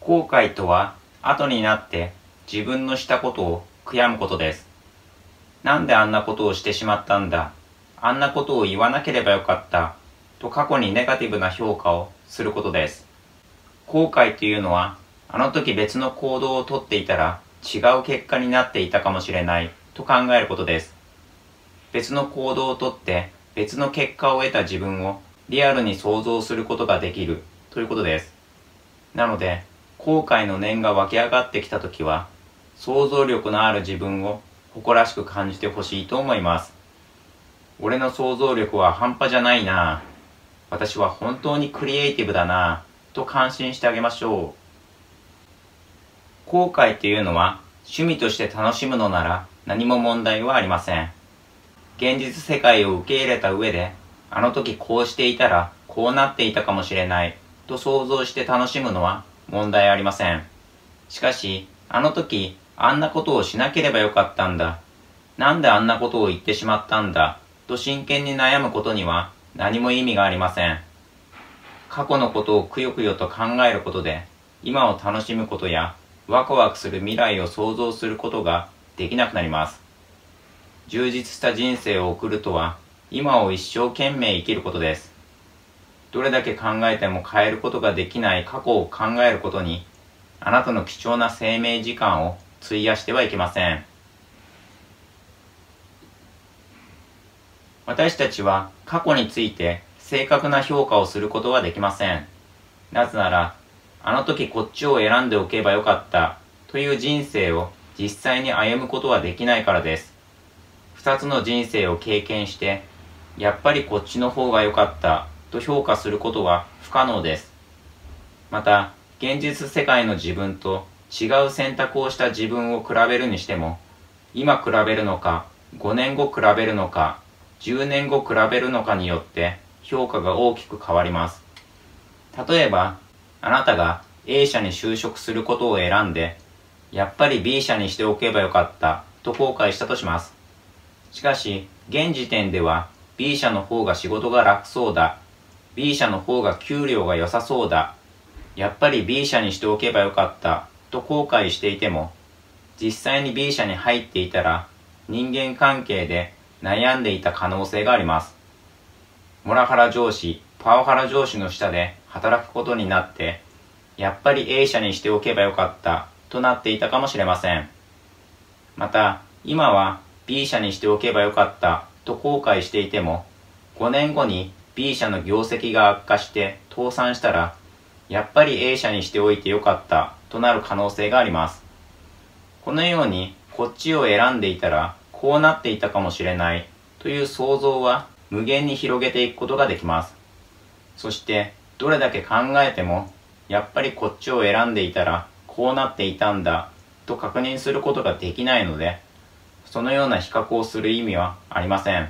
後悔とは、後になって自分のしたことを悔やむことです。なんであんなことをしてしまったんだ、あんなことを言わなければよかった、と過去にネガティブな評価をすることです。後悔というのは、あの時別の行動をとっていたら違う結果になっていたかもしれないと考えることです。別の行動をとって別の結果を得た自分をリアルに想像することができるということです。なので、後悔の念が湧き上がってきたときは、想像力のある自分を誇らしく感じてほしいと思います。俺の想像力は半端じゃないな。私は本当にクリエイティブだな。と感心してあげましょう。後悔というのは趣味として楽しむのなら何も問題はありません。現実世界を受け入れた上で、あの時こうしていたらこうなっていたかもしれないと想像して楽しむのは問題ありません。しかし、あの時あんなことをしなければよかったんだ、なんであんなことを言ってしまったんだと真剣に悩むことには何も意味がありません。過去のことをくよくよと考えることで、今を楽しむことやワクワクする未来を想像することができなくなります。充実した人生を送るとは、今を一生懸命生きることです。どれだけ考えても変えることができない過去を考えることに、あなたの貴重な生命時間を費やしてはいけません。私たちは過去について正確な評価をすることはできません。なぜなら、あの時こっちを選んでおけばよかったという人生を実際に歩むことはできないからです。二つの人生を経験して、やっぱりこっちの方が良かったと評価することは不可能です。また、現実世界の自分と違う選択をした自分を比べるにしても、今比べるのか、5年後比べるのか、10年後比べるのかによって評価が大きく変わります。例えば、あなたが A 社に就職することを選んで、やっぱり B 社にしておけばよかったと後悔したとします。しかし、現時点では B 社の方が仕事が楽そうだ、B 社の方が給料が良さそうだ、やっぱり B 社にしておけばよかったと後悔していても、実際に B 社に入っていたら人間関係で悩んでいた可能性があります。モラハラ上司、パワハラ上司の下で働くことになって、やっぱり A 社にしておけばよかったとなっていたかもしれません。また、今は B 社にしておけばよかったと後悔していても、5年後に B 社の業績が悪化して倒産したら、やっぱり A 社にしておいてよかったとなる可能性があります。このようにこっちを選んでいたらこうなっていたかもしれないという想像は無限に広げていくことができます。そしてどれだけ考えてもやっぱりこっちを選んでいたらこうなっていたんだと確認することができないので、そのような比較をする意味はありません。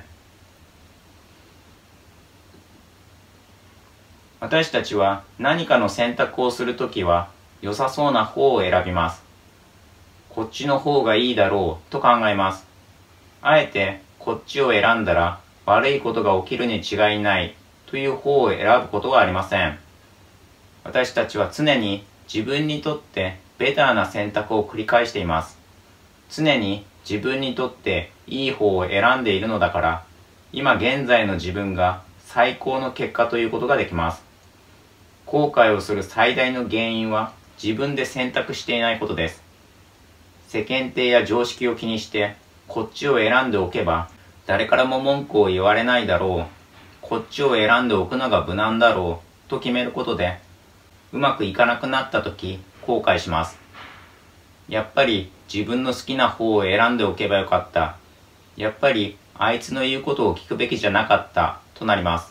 私たちは何かの選択をするときは良さそうな方を選びます。こっちの方がいいだろうと考えます。あえてこっちを選んだら悪いことが起きるに違いないという方を選ぶことはありません。私たちは常に自分にとってベターな選択を繰り返しています。常に自分にとっていい方を選んでいるのだから、今現在の自分が最高の結果ということができます。後悔をする最大の原因は自分で選択していないことです。世間体や常識を気にしてこっちを選んでおけば誰からも文句を言われないだろう、こっちを選んでおくのが無難だろうと決めることで、うまくいかなくなった時後悔します。やっぱり自分の好きな方を選んでおけばよかった、やっぱりあいつの言うことを聞くべきじゃなかったとなります。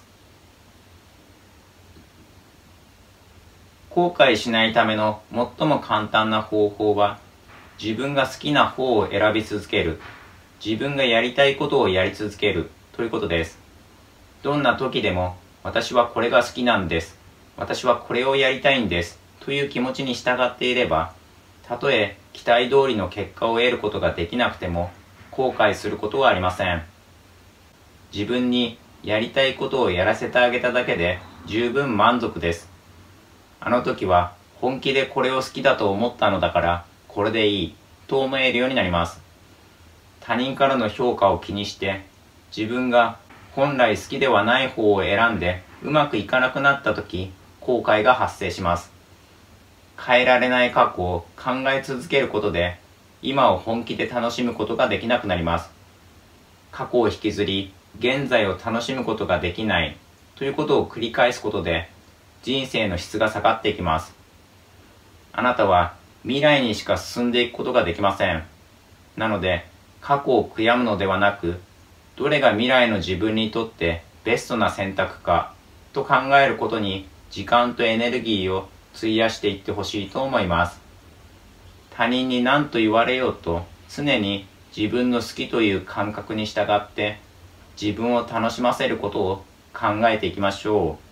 後悔しないための最も簡単な方法は、自分が好きな方を選び続ける、自分がやりたいことをやり続けるということです。どんな時でも、私はこれが好きなんです、私はこれをやりたいんですという気持ちに従っていれば、たとえ期待通りの結果を得ることができなくても後悔することはありません。自分にやりたいことをやらせてあげただけで十分満足です。あの時は本気でこれを好きだと思ったのだからこれでいいと思えるようになります。他人からの評価を気にして自分が本来好きではない方を選んでうまくいかなくなった時、後悔が発生します。変えられない過去を考え続けることで今を本気で楽しむことができなくなります。過去を引きずり現在を楽しむことができないということを繰り返すことで人生の質が下がっていきます。あなたは未来にしか進んでいくことができません。なので過去を悔やむのではなく、どれが未来の自分にとってベストな選択かと考えることに時間とエネルギーを費やしていってほしいと思います。他人に何と言われようと常に自分の好きという感覚に従って自分を楽しませることを考えていきましょう。